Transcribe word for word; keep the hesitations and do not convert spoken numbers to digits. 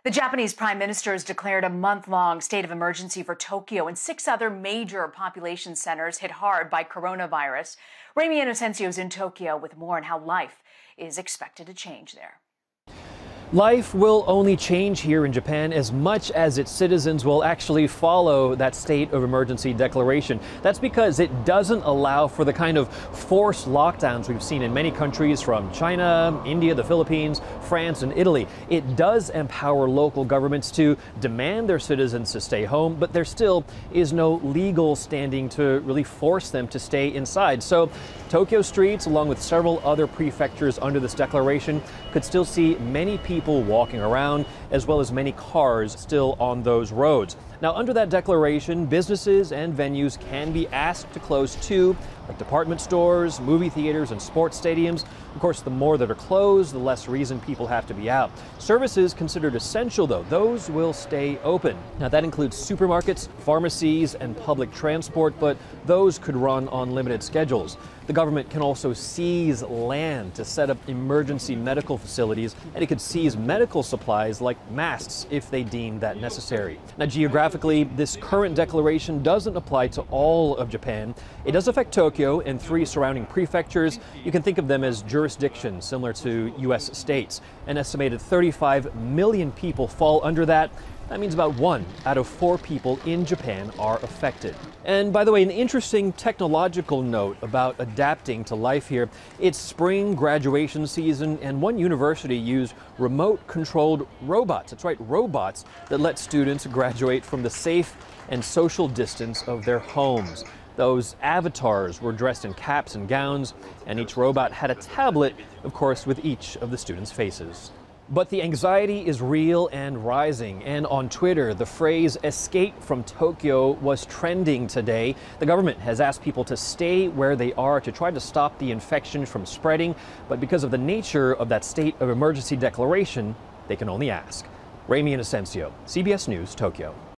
The Japanese prime minister has declared a month-long state of emergency for Tokyo, and six other major population centers hit hard by coronavirus. Ramy Inocencio is in Tokyo with more on how life is expected to change there. Life will only change here in Japan as much as its citizens will actually follow that state of emergency declaration. That's because it doesn't allow for the kind of forced lockdowns we've seen in many countries from China, India, the Philippines, France, and Italy. It does empower local governments to demand their citizens to stay home, but there still is no legal standing to really force them to stay inside. So Tokyo streets, along with several other prefectures under this declaration, could still see many people walking around, as well as many cars still on those roads. Now, under that declaration, businesses and venues can be asked to close too, like department stores, movie theaters, and sports stadiums. Of course, the more that are closed, the less reason people have to be out. Services considered essential, though, those will stay open. Now, that includes supermarkets, pharmacies, and public transport, but those could run on limited schedules. The government can also seize land to set up emergency medical facilities, and it could seize medical supplies like masks if they deem that necessary. Now, geographically, this current declaration doesn't apply to all of Japan. It does affect Tokyo and three surrounding prefectures. You can think of them as jurisdictions similar to U S states. An estimated thirty-five million people fall under that. That means about one out of four people in Japan are affected. And by the way, an interesting technological note about adapting to life here. It's spring graduation season, and one university used remote-controlled robots. That's right, robots that let students graduate from the safe and social distance of their homes. Those avatars were dressed in caps and gowns, and each robot had a tablet, of course, with each of the students' faces. But the anxiety is real and rising, and on Twitter, the phrase "escape from Tokyo" was trending today. The government has asked people to stay where they are to try to stop the infection from spreading, but because of the nature of that state of emergency declaration, they can only ask. Ramy Inocencio, C B S News, Tokyo.